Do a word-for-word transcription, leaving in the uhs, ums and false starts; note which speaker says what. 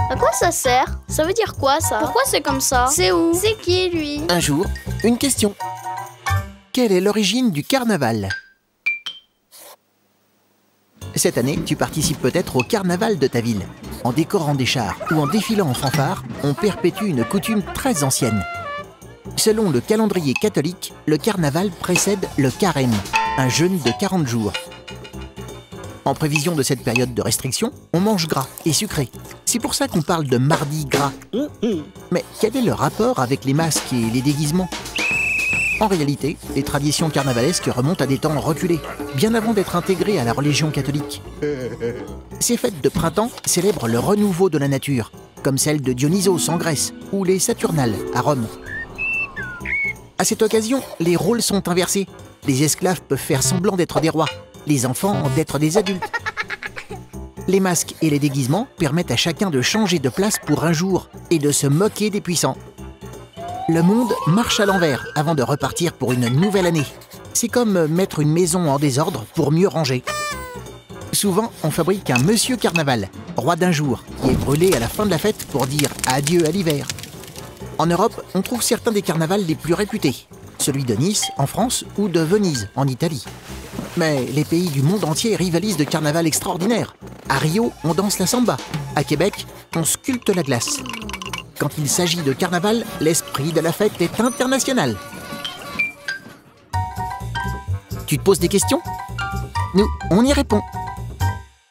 Speaker 1: À quoi ça sert? Ça veut dire quoi ça? Pourquoi c'est comme ça? C'est où? C'est qui lui?
Speaker 2: Un jour, une question. Quelle est l'origine du carnaval? Cette année, tu participes peut-être au carnaval de ta ville. En décorant des chars ou en défilant en fanfare, on perpétue une coutume très ancienne. Selon le calendrier catholique, le carnaval précède le carême, un jeûne de quarante jours. En prévision de cette période de restriction, on mange gras et sucré. C'est pour ça qu'on parle de mardi gras. Mais quel est le rapport avec les masques et les déguisements? En réalité, les traditions carnavalesques remontent à des temps reculés, bien avant d'être intégrées à la religion catholique. Ces fêtes de printemps célèbrent le renouveau de la nature, comme celle de Dionysos en Grèce ou les Saturnales à Rome. À cette occasion, les rôles sont inversés. Les esclaves peuvent faire semblant d'être des rois, les enfants d'être des adultes. Les masques et les déguisements permettent à chacun de changer de place pour un jour et de se moquer des puissants. Le monde marche à l'envers avant de repartir pour une nouvelle année. C'est comme mettre une maison en désordre pour mieux ranger. Souvent, on fabrique un Monsieur Carnaval, roi d'un jour, qui est brûlé à la fin de la fête pour dire adieu à l'hiver. En Europe, on trouve certains des carnavals les plus réputés, celui de Nice en France ou de Venise en Italie. Mais les pays du monde entier rivalisent de carnaval extraordinaires. À Rio, on danse la samba. À Québec, on sculpte la glace. Quand il s'agit de carnaval, l'esprit de la fête est international. Tu te poses des questions? Nous, on y répond.